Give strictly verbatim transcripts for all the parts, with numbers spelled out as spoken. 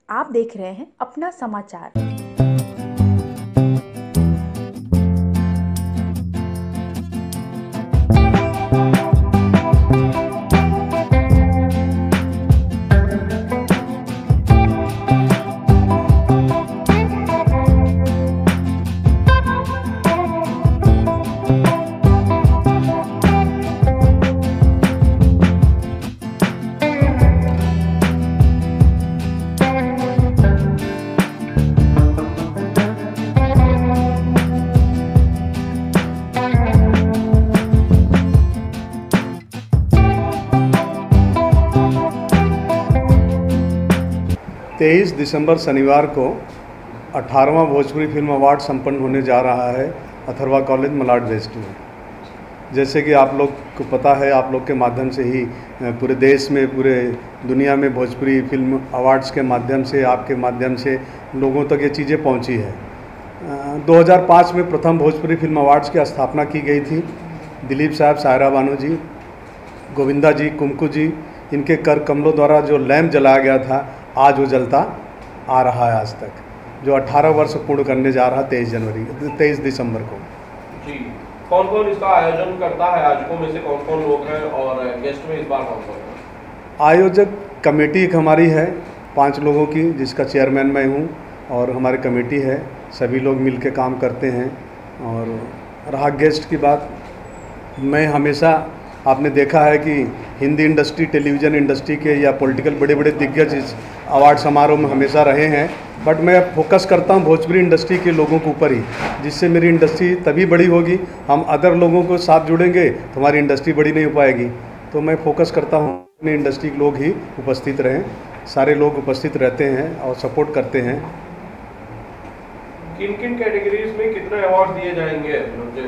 आप देख रहे हैं अपना समाचार। तेईस दिसंबर शनिवार को अठारहवां भोजपुरी फिल्म अवार्ड संपन्न होने जा रहा है अथर्वा कॉलेज मलाड वेस्ट में। जैसे कि आप लोग को पता है, आप लोग के माध्यम से ही पूरे देश में, पूरे दुनिया में भोजपुरी फिल्म अवार्ड्स के माध्यम से, आपके माध्यम से लोगों तक ये चीज़ें पहुंची है। दो हज़ार पाँच में प्रथम भोजपुरी फिल्म अवार्ड्स की स्थापना की गई थी। दिलीप साहब, सायरा बानो जी, गोविंदा जी, कुमकू जी, इनके कर कमलों द्वारा जो लैंप जलाया गया था, आज वो जलता आ रहा है आज तक, जो अठारह वर्ष पूर्ण करने जा रहा तेईस जनवरी तेईस दिसंबर को। जी, कौन कौन इसका आयोजन करता है? आयोजकों में से कौन कौन लोग हैं और गेस्ट में इस बार कौन कौन है? आयोजक कमेटी एक हमारी है पांच लोगों की, जिसका चेयरमैन मैं हूँ, और हमारी कमेटी है, सभी लोग मिल के काम करते हैं। और रहा गेस्ट की बात, मैं हमेशा, आपने देखा है कि हिंदी इंडस्ट्री, टेलीविज़न इंडस्ट्री के या पॉलिटिकल बड़े बड़े दिग्गज इस अवार्ड समारोह में हमेशा रहे हैं, बट मैं फोकस करता हूं भोजपुरी इंडस्ट्री के लोगों के ऊपर ही, जिससे मेरी इंडस्ट्री तभी बड़ी होगी। हम अदर लोगों को साथ जुड़ेंगे तो हमारी इंडस्ट्री बड़ी नहीं हो पाएगी। तो मैं फोकस करता हूं अपनी इंडस्ट्री के लोग ही उपस्थित रहें, सारे लोग उपस्थित रहते हैं और सपोर्ट करते हैं। किन किन कैटेगरीज में कितने अवार्ड दिए जाएंगे?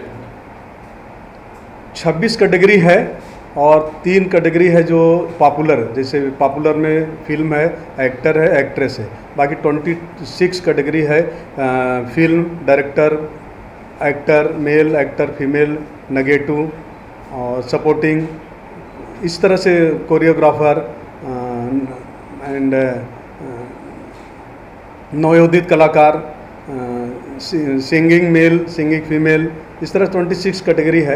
छब्बीस कैटेगरी है और तीन कैटेगरी है जो पॉपुलर, जैसे पॉपुलर में फिल्म है, एक्टर है, एक्ट्रेस है। बाकी छब्बीस कैटेगरी है film, director, actor, male actor, female, negative और सपोर्टिंग, इस तरह से कोरियोग्राफर एंड नवोदित कलाकार, सिंगिंग मेल, सिंगिंग फीमेल, इस तरह छब्बीस कैटेगरी है।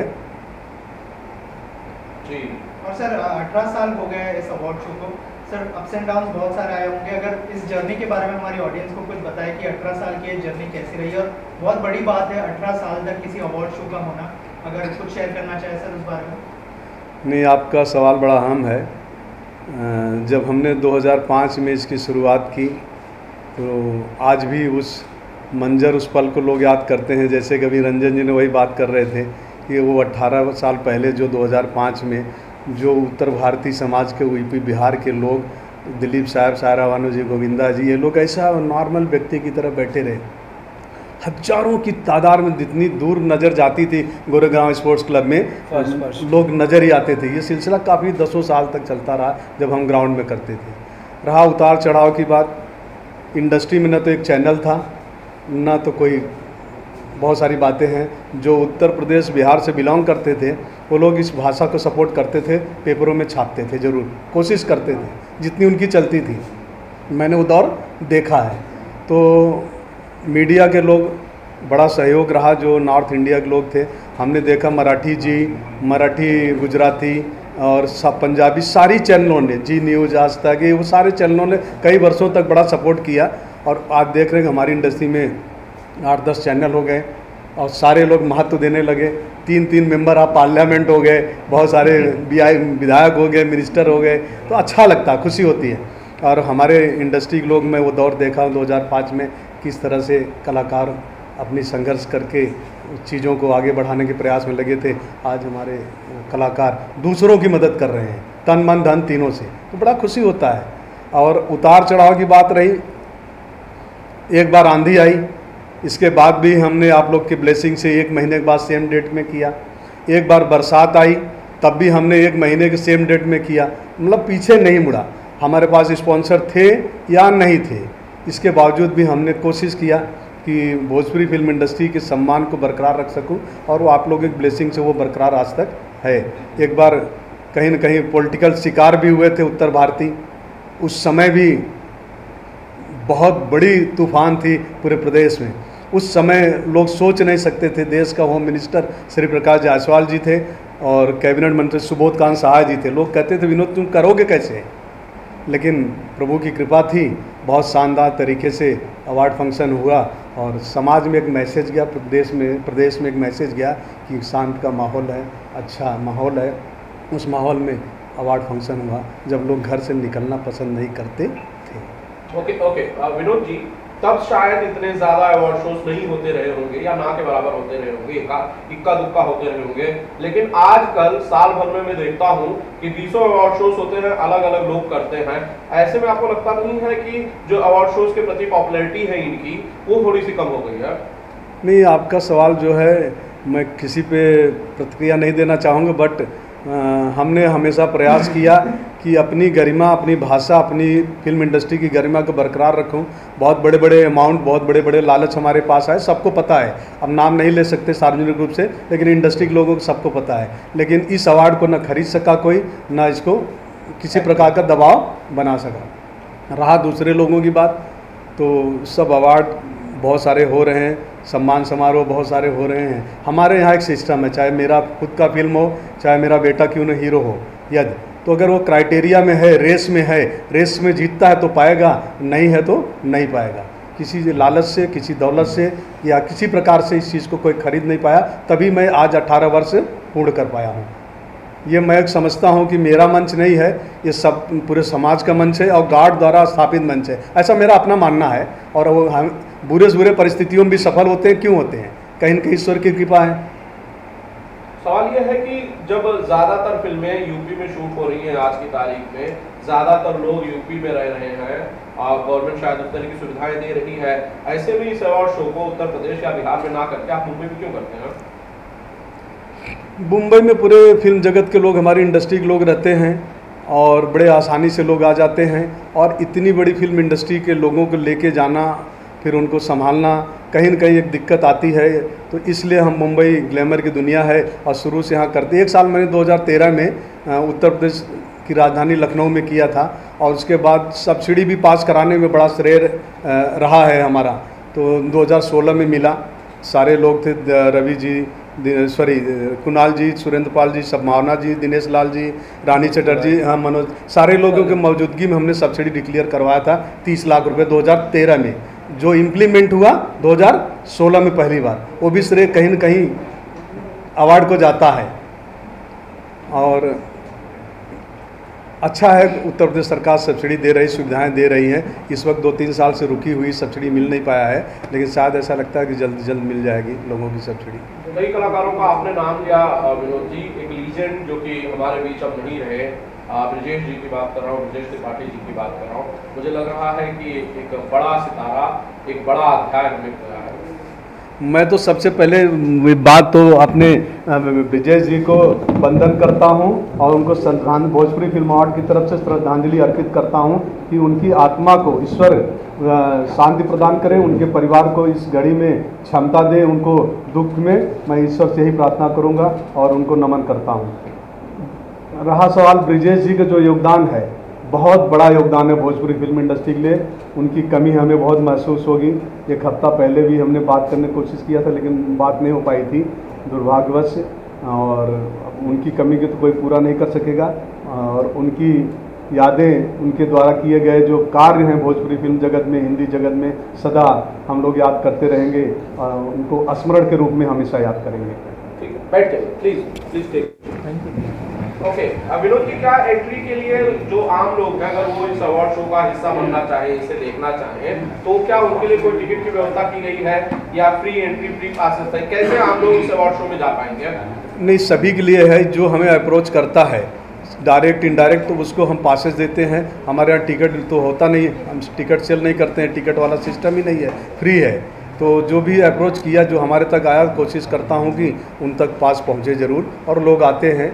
जी। और सर अठारह साल हो गए इस अवार्ड शो को, सर अप्स एंड डाउन्स बहुत सारे आए होंगे। अगर इस जर्नी के बारे में हमारी ऑडियंस को कुछ बताएं कि अठारह साल की जर्नी कैसी रही, और बहुत बड़ी बात है अठारह साल तक किसी अवार्ड शो का होना, अगर कुछ शेयर करना चाहे सर उस बारे में। नहीं, आपका सवाल बड़ा अहम है। जब हमने दो हज़ार पाँच में इसकी शुरुआत की तो आज भी उस मंजर, उस पल को लोग याद करते हैं। जैसे कभी रंजन जी ने वही बात कर रहे थे कि वो अठारह साल पहले जो दो हज़ार पाँच में जो उत्तर भारतीय समाज के, यूपी बिहार के लोग, दिलीप साहब, सायरा बानो जी, गोविंदा जी, ये लोग ऐसा नॉर्मल व्यक्ति की तरह बैठे रहे। हजारों की तादाद में जितनी दूर नज़र जाती थी गोरेगांव स्पोर्ट्स क्लब में, लोग नज़र ही आते थे। ये सिलसिला काफ़ी दसों साल तक चलता रहा जब हम ग्राउंड में करते थे। रहा उतार चढ़ाव की बात, इंडस्ट्री में न तो एक चैनल था, ना तो कोई, बहुत सारी बातें हैं। जो उत्तर प्रदेश, बिहार से बिलोंग करते थे वो लोग इस भाषा को सपोर्ट करते थे, पेपरों में छापते थे, ज़रूर कोशिश करते थे जितनी उनकी चलती थी। मैंने वो दौर देखा है। तो मीडिया के लोग, बड़ा सहयोग रहा, जो नॉर्थ इंडिया के लोग थे। हमने देखा मराठी जी, मराठी, गुजराती और सब पंजाबी, सारी चैनलों ने, जी न्यूज़, आज तक, ये वो सारे चैनलों ने कई वर्षों तक बड़ा सपोर्ट किया। और आज देख रहे हैं कि हमारी इंडस्ट्री में आठ दस चैनल हो गए और सारे लोग महत्व देने लगे। तीन तीन मेंबर ऑफ पार्लियामेंट हो गए, बहुत सारे विधायक हो गए, मिनिस्टर हो गए। तो अच्छा लगता है, खुशी होती है। और हमारे इंडस्ट्री के लोग, मैं वो दौर देखा दो हज़ार पाँच में, किस तरह से कलाकार अपनी संघर्ष करके चीज़ों को आगे बढ़ाने के प्रयास में लगे थे। आज हमारे कलाकार दूसरों की मदद कर रहे हैं, तन मन धन तीनों से, तो बड़ा खुशी होता है। और उतार चढ़ाव की बात रही, एक बार आंधी आई, इसके बाद भी हमने आप लोग की ब्लेसिंग से एक महीने के बाद सेम डेट में किया। एक बार बरसात आई, तब भी हमने एक महीने के सेम डेट में किया। मतलब पीछे नहीं मुड़ा। हमारे पास स्पॉन्सर थे या नहीं थे, इसके बावजूद भी हमने कोशिश किया कि भोजपुरी फिल्म इंडस्ट्री के सम्मान को बरकरार रख सकूं, और वो आप लोगों की ब्लेसिंग से वो बरकरार आज तक है। एक बार कहीं ना कहीं पॉलिटिकल शिकार भी हुए थे उत्तर भारतीय, उस समय भी बहुत बड़ी तूफान थी पूरे प्रदेश में। उस समय लोग सोच नहीं सकते थे। देश का होम मिनिस्टर श्री प्रकाश जायसवाल जी थे और कैबिनेट मंत्री सुबोध कांत सहाय जी थे। लोग कहते थे विनोद तुम करोगे कैसे, लेकिन प्रभु की कृपा थी, बहुत शानदार तरीके से अवार्ड फंक्शन हुआ और समाज में एक मैसेज गया, प्रदेश में प्रदेश में एक मैसेज गया कि शांत का माहौल है, अच्छा माहौल है। उस माहौल में अवार्ड फंक्शन हुआ जब लोग घर से निकलना पसंद नहीं करते थे। ओके ओके विनोद जी, तब शायद इतने ज़्यादा अवार्ड शोज नहीं होते रहे होंगे या ना के बराबर होते रहे होंगे, इक्का दुक्का होते रहे होंगे, लेकिन आजकल साल भर में मैं देखता हूँ कि बीसों अवार्ड शोज होते हैं, अलग अलग लोग करते हैं। ऐसे में आपको लगता नहीं है कि जो अवार्ड शोज के प्रति पॉपुलैरिटी है इनकी वो थोड़ी सी कम हो गई है? नहीं, आपका सवाल जो है मैं किसी पे प्रतिक्रिया नहीं देना चाहूँगा, बट आ, हमने हमेशा प्रयास किया कि अपनी गरिमा, अपनी भाषा, अपनी फिल्म इंडस्ट्री की गरिमा को बरकरार रखूं। बहुत बड़े बड़े अमाउंट, बहुत बड़े बड़े लालच हमारे पास आए, सबको पता है। अब नाम नहीं ले सकते सार्वजनिक रूप से, लेकिन इंडस्ट्री के लोगों को सबको पता है। लेकिन इस अवार्ड को न खरीद सका कोई, ना इसको किसी प्रकार का दबाव बना सका। रहा दूसरे लोगों की बात, तो सब अवार्ड बहुत सारे हो रहे हैं, सम्मान समारोह बहुत सारे हो रहे हैं। हमारे यहाँ एक सिस्टम है, चाहे मेरा खुद का फिल्म हो, चाहे मेरा बेटा क्यों न हीरो हो, यदि तो अगर वो क्राइटेरिया में है, रेस में है, रेस में जीतता है तो पाएगा, नहीं है तो नहीं पाएगा। किसी लालच से, किसी दौलत से या किसी प्रकार से इस चीज़ को कोई खरीद नहीं पाया, तभी मैं आज अठारह वर्ष पूर्ण कर पाया हूँ। ये मैं एक समझता हूँ कि मेरा मंच नहीं है, ये सब पूरे समाज का मंच है और गार्ड द्वारा स्थापित मंच है, ऐसा मेरा अपना मानना है। और वो हम बुरे से बुरे परिस्थितियों में भी सफल होते हैं, क्यों होते हैं? कहीं न कहीं ईश्वर की कृपा है। सवाल यह है कि जब ज़्यादातर फिल्में यूपी में शूट हो रही हैं आज की तारीख में, ज़्यादातर लोग यूपी में रह रहे हैं और गवर्नमेंट शायद उस तरह की सुविधाएं दे रही है, ऐसे में इस अवार्ड शो को उत्तर प्रदेश या बिहार में ना करके आप मुंबई में क्यों करते हैं? मुंबई में पूरे फिल्म जगत के लोग, हमारी इंडस्ट्री के लोग रहते हैं और बड़े आसानी से लोग आ जाते हैं, और इतनी बड़ी फिल्म इंडस्ट्री के लोगों को लेके जाना, फिर उनको संभालना, कहीं न कहीं एक दिक्कत आती है। तो इसलिए हम मुंबई ग्लैमर की दुनिया है और शुरू से यहाँ करते। एक साल मैंने दो हज़ार तेरह में उत्तर प्रदेश की राजधानी लखनऊ में किया था और उसके बाद सब्सिडी भी पास कराने में बड़ा श्रेय रहा है हमारा। तो दो हज़ार सोलह में मिला, सारे लोग थे, रवि जी, सॉरी कुणाल जी, सुरेंद्र पाल जी, संभावना जी, दिनेश लाल जी, रानी चटर्जी, हाँ मनोज, सारे लोगों की मौजूदगी में हमने सब्सिडी डिक्लेयर करवाया था तीस लाख रुपए दो हज़ार तेरह में, जो इम्प्लीमेंट हुआ दो हज़ार सोलह में पहली बार। वो भी श्रेय कहीं न कहीं अवार्ड को जाता है। और अच्छा है, उत्तर प्रदेश सरकार सब्सिडी दे रही, सुविधाएं दे रही हैं। इस वक्त दो तीन साल से रुकी हुई सब्सिडी मिल नहीं पाया है, लेकिन शायद ऐसा लगता है कि जल्द जल्द मिल जाएगी लोगों की सब्सिडी। कई कलाकारों का आपने नाम लिया विनोद जी, एक लीजेंड जो कि हमारे बीच अब नहीं रहे, ब्रजेश जी की बात कर रहा हूँ, ब्रजेश त्रिपाठी जी की बात कर रहा हूँ। मुझे लग रहा है कि एक बड़ा सितारा, एक बड़ा अध्याय हमें गया है। मैं तो सबसे पहले बात तो अपने विजय जी को वंदन करता हूं और उनको श्रद्धांजलि, भोजपुरी फिल्म अवार्ड की तरफ से श्रद्धांजलि अर्पित करता हूं कि उनकी आत्मा को ईश्वर शांति प्रदान करें, उनके परिवार को इस घड़ी में क्षमता दे, उनको दुख में मैं ईश्वर से ही प्रार्थना करूंगा और उनको नमन करता हूं। रहा सवाल ब्रजेश जी का जो योगदान है, बहुत बड़ा योगदान है भोजपुरी फिल्म इंडस्ट्री के लिए, उनकी कमी हमें बहुत महसूस होगी। एक हफ्ता पहले भी हमने बात करने की कोशिश किया था, लेकिन बात नहीं हो पाई थी दुर्भाग्यवश, और उनकी कमी को तो कोई पूरा नहीं कर सकेगा। और उनकी यादें, उनके द्वारा किए गए जो कार्य हैं भोजपुरी फिल्म जगत में, हिंदी जगत में, सदा हम लोग याद करते रहेंगे और उनको स्मरण के रूप में हमेशा याद करेंगे। ठीक है, बैठे please please take. Thank you. Okay, Vinod ji, क्या एंट्री के लिए जो आम लोग हैं, अगर वो इस अवार्ड शो का हिस्सा बनना चाहे, इसे देखना चाहें, तो क्या उनके लिए कोई टिकट की व्यवस्था की गई है या फ्री एंट्री, फ्री पासेस है? कैसे आम लोग इस अवार्ड शो में जा पाएंगे? नहीं, सभी के लिए है। जो हमें अप्रोच करता है डायरेक्ट इनडायरेक्ट, तो उसको हम पासेस देते हैं। हमारे यहाँ टिकट तो होता नहीं, हम टिकट सेल नहीं करते हैं, टिकट वाला सिस्टम ही नहीं है, फ्री है। तो जो भी अप्रोच किया, जो हमारे तक आया, कोशिश करता हूँ कि उन तक पास पहुँचे ज़रूर, और लोग आते हैं।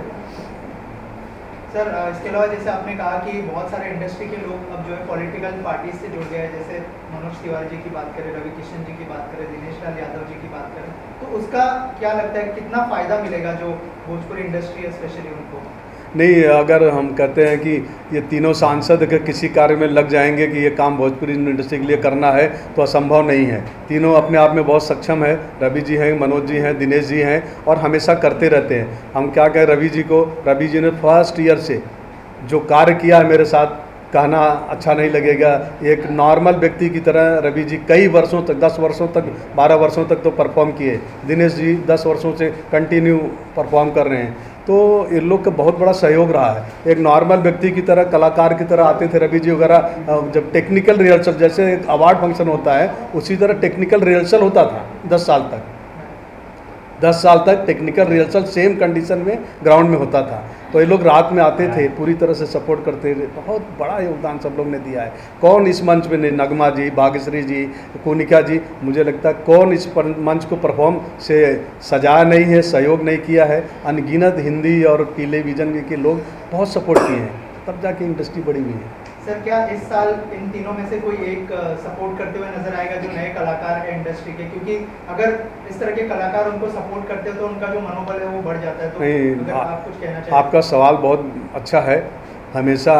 सर, इसके अलावा जैसे आपने कहा कि बहुत सारे इंडस्ट्री के लोग अब जो है पॉलिटिकल पार्टीज से जुड़ गए हैं, जैसे मनोज तिवारी जी की बात करें, रवि किशन जी की बात करें, दिनेश लाल यादव जी की बात करें, तो उसका क्या लगता है कितना फ़ायदा मिलेगा जो भोजपुरी इंडस्ट्री है स्पेशली उनको? नहीं, अगर हम कहते हैं कि ये तीनों सांसद के किसी कार्य में लग जाएंगे कि ये काम भोजपुरी इंडस्ट्री के लिए करना है तो असंभव नहीं है। तीनों अपने आप में बहुत सक्षम है। रवि जी हैं, मनोज जी हैं, दिनेश जी हैं और हमेशा करते रहते हैं। हम क्या कहें रवि जी को, रवि जी ने फर्स्ट ईयर से जो कार्य किया है मेरे साथ, कहना अच्छा नहीं लगेगा, एक नॉर्मल व्यक्ति की तरह रवि जी कई वर्षों तक, दस वर्षों तक, बारह वर्षों तक तो परफॉर्म किए। दिनेश जी दस वर्षों से कंटिन्यू परफॉर्म कर रहे हैं। तो इन लोग का बहुत बड़ा सहयोग रहा है। एक नॉर्मल व्यक्ति की तरह, कलाकार की तरह आते थे रवि जी वगैरह। जब टेक्निकल रिहर्सल, जैसे एक अवार्ड फंक्शन होता है उसी तरह टेक्निकल रिहर्सल होता था दस साल तक। दस साल तक टेक्निकल रिहर्सल सेम कंडीशन में ग्राउंड में होता था। तो ये लोग रात में आते थे, पूरी तरह से सपोर्ट करते थे। बहुत बड़ा योगदान सब लोग ने दिया है। कौन इस मंच पे नहीं, नगमा जी, भाग्यश्री जी, कोनिका जी, मुझे लगता है कौन इस मंच को परफॉर्म से सजाया नहीं है, सहयोग नहीं किया है। अनगिनत हिंदी और टेलीविज़न के लोग बहुत सपोर्ट किए हैं, तब जाके इंडस्ट्री बड़ी हुई है। सर, क्या इस साल इन तीनों में से कोई एक सपोर्ट करते हुए नजर आएगा जो नए कलाकार है इंडस्ट्री के? क्योंकि अगर इस तरह के कलाकार उनको सपोर्ट करते हो तो उनका जो मनोबल है वो बढ़ जाता है। तो नहीं, अगर आ, आप कुछ कहना चाहें। आपका सवाल बहुत अच्छा है। हमेशा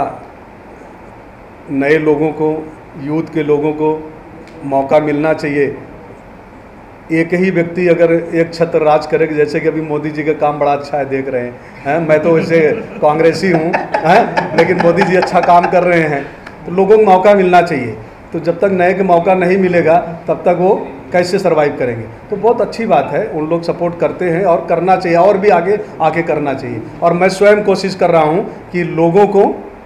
नए लोगों को, यूथ के लोगों को मौका मिलना चाहिए। एक ही व्यक्ति अगर एक छत्र राज करेगा, जैसे कि अभी मोदी जी का काम बड़ा अच्छा है, देख रहे हैं हैं मैं तो वैसे कांग्रेसी हूँ हैं, लेकिन मोदी जी अच्छा काम कर रहे हैं, तो लोगों को मौका मिलना चाहिए। तो जब तक नए का मौका नहीं मिलेगा तब तक वो कैसे सर्वाइव करेंगे? तो बहुत अच्छी बात है, उन लोग सपोर्ट करते हैं और करना चाहिए, और भी आगे आके करना चाहिए। और मैं स्वयं कोशिश कर रहा हूँ कि लोगों को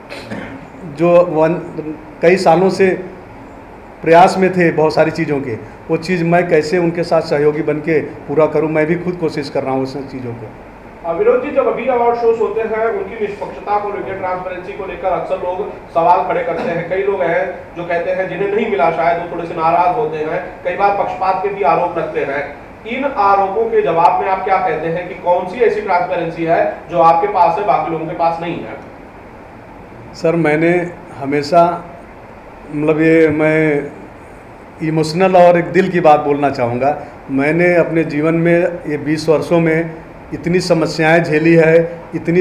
जो वन कई सालों से प्रयास में थे बहुत सारी चीज़ों के, वो चीज़ मैं कैसे उनके साथ सहयोगी बन के पूरा करूं, मैं भी खुद कोशिश कर रहा हूं उस चीज़ों को। विनोद जी, जब अभी अवार्ड शोज होते हैं उनकी निष्पक्षता को लेकर, ट्रांसपेरेंसी को लेकर अक्सर लोग सवाल खड़े करते हैं। कई लोग हैं जो कहते हैं जिन्हें नहीं मिला शायद वो थोड़े से नाराज होते हैं, कई बार पक्षपात के भी आरोप रखते हैं। इन आरोपों के जवाब में आप क्या कहते हैं कि कौन सी ऐसी ट्रांसपेरेंसी है जो आपके पास है, बाकी लोगों के पास नहीं है? सर, मैंने हमेशा, मतलब ये मैं इमोशनल और एक दिल की बात बोलना चाहूँगा। मैंने अपने जीवन में ये बीस वर्षों में इतनी समस्याएं झेली है, इतनी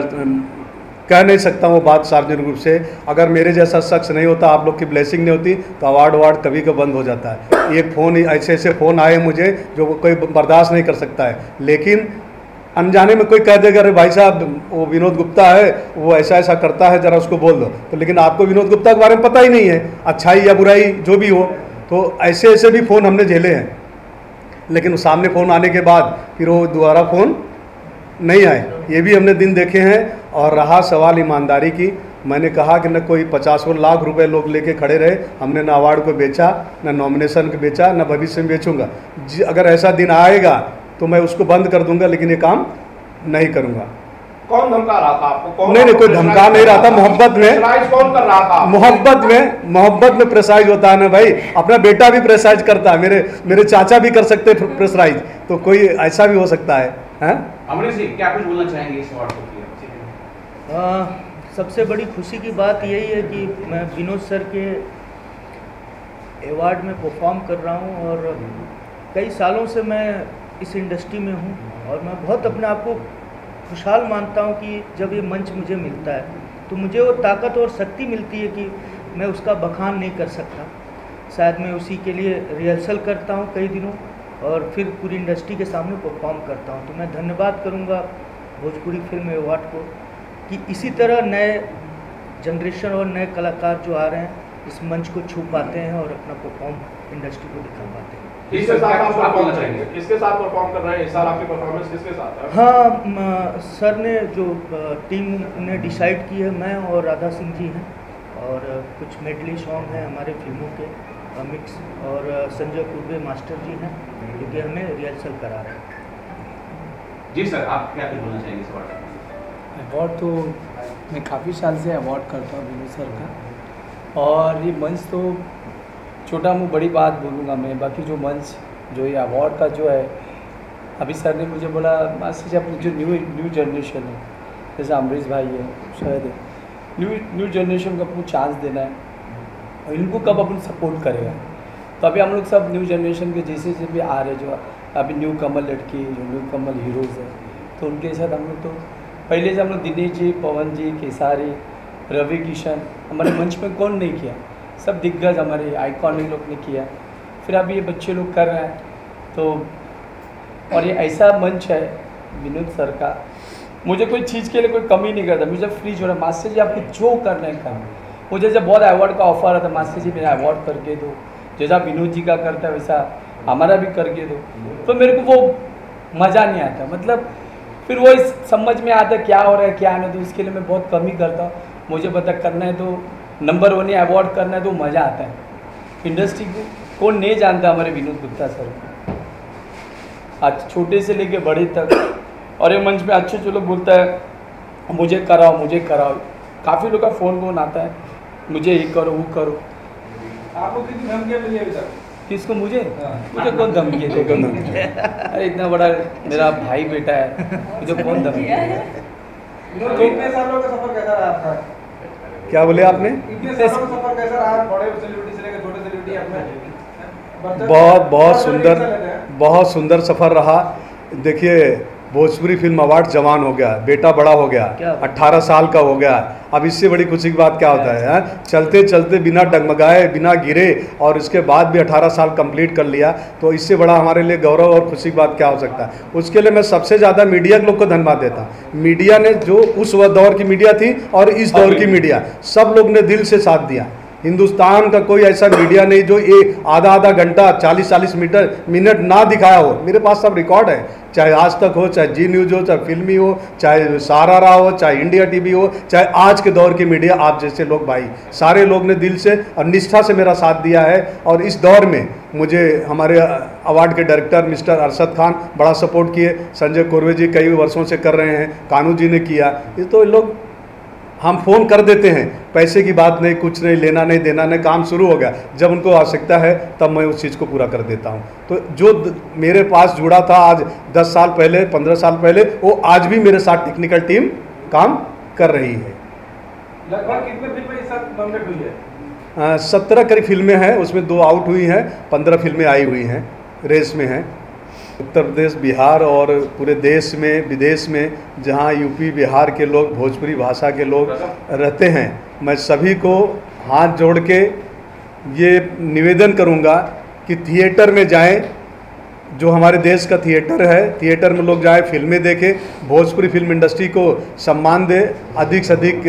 कह नहीं सकता वो बात सार्वजनिक रूप से। अगर मेरे जैसा शख्स नहीं होता, आप लोग की ब्लेसिंग नहीं होती, तो अवार्ड अवार्ड कभी का बंद हो जाता है। एक फ़ोन, ऐसे ऐसे फ़ोन आए मुझे जो कोई बर्दाश्त नहीं कर सकता है। लेकिन अनजाने में कोई कह देगा अरे भाई साहब वो विनोद गुप्ता है, वो ऐसा ऐसा करता है, ज़रा उसको बोल दो। तो लेकिन आपको विनोद गुप्ता के बारे में पता ही नहीं है, अच्छाई या बुराई जो भी हो। तो ऐसे ऐसे भी फ़ोन हमने झेले हैं, लेकिन सामने फ़ोन आने के बाद फिर वो दोबारा फ़ोन नहीं आए, ये भी हमने दिन देखे हैं। और रहा सवाल ईमानदारी की, मैंने कहा कि न कोई पचासों लाख रुपए लोग लेके खड़े रहे, हमने न अवार्ड को बेचा, न नॉमिनेशन को बेचा, न भविष्य में बेचूंगा। अगर ऐसा दिन आएगा तो मैं उसको बंद कर दूंगा, लेकिन ये काम नहीं करूंगा। कौन धमका रहा था आपको? कौन? नहीं नहीं, कोई धमका नहीं रहा था। मोहब्बत में, कौन कर रहा था? मोहब्बत में, मोहब्बत में प्रेसाइज होता है ना भाई। अपना बेटा भी प्रेसाइज करता है, मेरे मेरे चाचा भी कर सकते हैं प्रेसाइज, तो कोई ऐसा भी हो सकता है। हैं अमरीश जी, क्या कुछ बोलना चाहेंगे इस अवार्ड को? सबसे बड़ी खुशी की बात यही है कि मैं विनोद सर के अवार्ड में परफॉर्म कर रहा हूँ, और कई सालों से मैं इस इंडस्ट्री में हूँ, और मैं बहुत अपने आप को खुशहाल मानता हूँ कि जब ये मंच मुझे मिलता है तो मुझे वो ताकत और शक्ति मिलती है कि मैं उसका बखान नहीं कर सकता। शायद मैं उसी के लिए रिहर्सल करता हूँ कई दिनों, और फिर पूरी इंडस्ट्री के सामने परफॉर्म करता हूँ। तो मैं धन्यवाद करूँगा भोजपुरी फिल्म अवार्ड को कि इसी तरह नए जनरेशन और नए कलाकार जो आ रहे हैं इस मंच को छू पाते हैं और अपना परफॉर्म इंडस्ट्री को दिखा पाते हैं। किसके साथ आप परफॉर्म करेंगे? किसके साथ परफॉर्म कर रहे हैं इस साल? आपकी परफॉर्मेंस किसके साथ है? हाँ, सर ने जो टीम ने डिसाइड की है, मैं और राधा सिंह जी हैं, और कुछ मेडली सॉन्ग हैं हमारे फिल्मों के मिक्स, और संजय कुर्बे मास्टर जी हैं जो कि हमें रिहर्सल करा रहे हैं। जी सर, आप क्या कुछ बोलना चाहेंगे इस अवार्ड? अवार्ड तो मैं काफ़ी साल से अवार्ड करता हूँ विनोद सर का, और ये मंच तो छोटा मुँह बड़ी बात बोलूँगा मैं। बाकी जो मंच, जो ये अवार्ड का जो है, अभी सर ने मुझे बोला मास्टर जी अपनी जो न्यू न्यू जनरेशन है, जैसे अमरीश भाई है, शायद न्यू न्यू जनरेशन को अपन चांस देना है, और इनको कब अपन सपोर्ट करेगा। तो अभी हम लोग सब न्यू जनरेशन के जैसे जैसे भी आ रहे, जो अभी न्यू कमल लड़की, जो न्यू कमल हीरोज़ है, तो उनके साथ हम लोग तो पहले से हम लोग दिनेश जी, पवन जी, केसारी, रवि किशन, हमारे मंच में कौन नहीं किया, सब दिग्गज हमारे आइकॉनिक लोग ने किया। फिर अभी ये बच्चे लोग कर रहे हैं तो, और ये ऐसा मंच है विनोद सर का, मुझे कोई चीज़ के लिए कोई कमी नहीं करता, मुझे फ्री छोड़ा, मास्टर जी आपको जो करना है काम। मुझे जब बहुत अवार्ड का ऑफर आता, मास्टर जी मेरा अवार्ड करके दो, जैसा विनोद जी का करता है वैसा हमारा भी करके दो, तो मेरे को वो मज़ा नहीं आता। मतलब फिर वो इस समझ में आता क्या हो रहा है क्या नहीं, तो इसके लिए मैं बहुत कमी करता हूँ। मुझे पता करना है तो नंबर वन अवार्ड करना है तो मज़ा आता है। इंडस्ट्री को कौन नहीं जानता हमारे विनोद गुप्ता सर को, आज छोटे से लेके बड़े तक। और ये मंच में अच्छे जो लोग बोलता है मुझे कराओ मुझे कराओ, काफ़ी लोग का फ़ोन फोन आता है मुझे ये करो वो करो। आपको कितनी धमकियाँ मिली अभी तक? किसको? मुझे मुझे कौन धमकी दे? कौन धमकी? अरे इतना बड़ा मेरा भाई बेटा है, मुझे कौन धमकी दे? विनोद जी, इतने सालों का सफर कैसा रहा आपका? क्या बोले आपने? इतने सालों का सफर कैसा रहा? बड़े सेलिब्रिटी से लेकर छोटे सेलिब्रिटी आपने बहुत बहुत सुंदर बहुत सुंदर सफ़र रहा। देखिए भोजपुरी फिल्म अवार्ड जवान हो गया, बेटा बड़ा हो गया, अट्ठारह साल का हो गया। अब इससे बड़ी खुशी की बात क्या होता है, है? चलते चलते बिना डगमगाए बिना गिरे और इसके बाद भी अठारह साल कंप्लीट कर लिया, तो इससे बड़ा हमारे लिए गौरव और खुशी की बात क्या हो सकता है। उसके लिए मैं सबसे ज़्यादा मीडिया के लोग को धन्यवाद देता हूँ। मीडिया ने जो उस दौर की मीडिया थी और इस दौर की मीडिया, सब लोग ने दिल से साथ दिया। हिंदुस्तान का कोई ऐसा मीडिया नहीं जो ये आधा आधा घंटा चालीस चालीस मीटर मिनट ना दिखाया हो। मेरे पास सब रिकॉर्ड है, चाहे आज तक हो, चाहे जी न्यूज़ हो, चाहे फिल्मी हो, चाहे सारा रहा हो, चाहे इंडिया टीवी हो, चाहे आज के दौर की मीडिया। आप जैसे लोग भाई सारे लोग ने दिल से और निष्ठा से मेरा साथ दिया है। और इस दौर में मुझे हमारे अवार्ड के डायरेक्टर मिस्टर अरशद खान बड़ा सपोर्ट किए, संजय कोरवे जी कई वर्षों से कर रहे हैं, कानू जी ने किया। ये तो लोग हम फ़ोन कर देते हैं, पैसे की बात नहीं, कुछ नहीं, लेना नहीं देना नहीं, काम शुरू हो गया। जब उनको आवश्यकता है तब मैं उस चीज़ को पूरा कर देता हूँ। तो जो मेरे पास जुड़ा था आज दस साल पहले पंद्रह साल पहले, वो आज भी मेरे साथ टेक्निकल टीम काम कर रही है। लगभग कितने फिल्में इस साल नॉमिनेट हुई है? सत्रह करीब फिल्में हैं, उसमें दो आउट हुई हैं, पंद्रह फिल्में आई हुई हैं, रेस में हैं। उत्तर प्रदेश, बिहार और पूरे देश में विदेश में जहाँ यूपी बिहार के लोग भोजपुरी भाषा के लोग रहते हैं, मैं सभी को हाथ जोड़ के ये निवेदन करूँगा कि थिएटर में जाएं। जो हमारे देश का थिएटर है, थिएटर में लोग जाएं, फिल्में देखें, भोजपुरी फिल्म इंडस्ट्री को सम्मान दें, अधिक से अधिक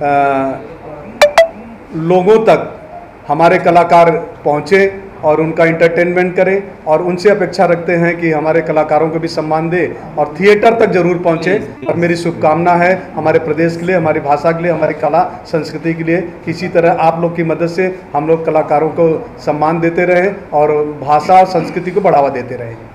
लोगों तक हमारे कलाकार पहुँचे और उनका इंटरटेनमेंट करें। और उनसे अपेक्षा रखते हैं कि हमारे कलाकारों को भी सम्मान दे और थिएटर तक जरूर पहुंचे। और मेरी शुभकामना है हमारे प्रदेश के लिए, हमारी भाषा के लिए, हमारी कला संस्कृति के लिए। किसी तरह आप लोग की मदद से हम लोग कलाकारों को सम्मान देते रहें और भाषा और संस्कृति को बढ़ावा देते रहें।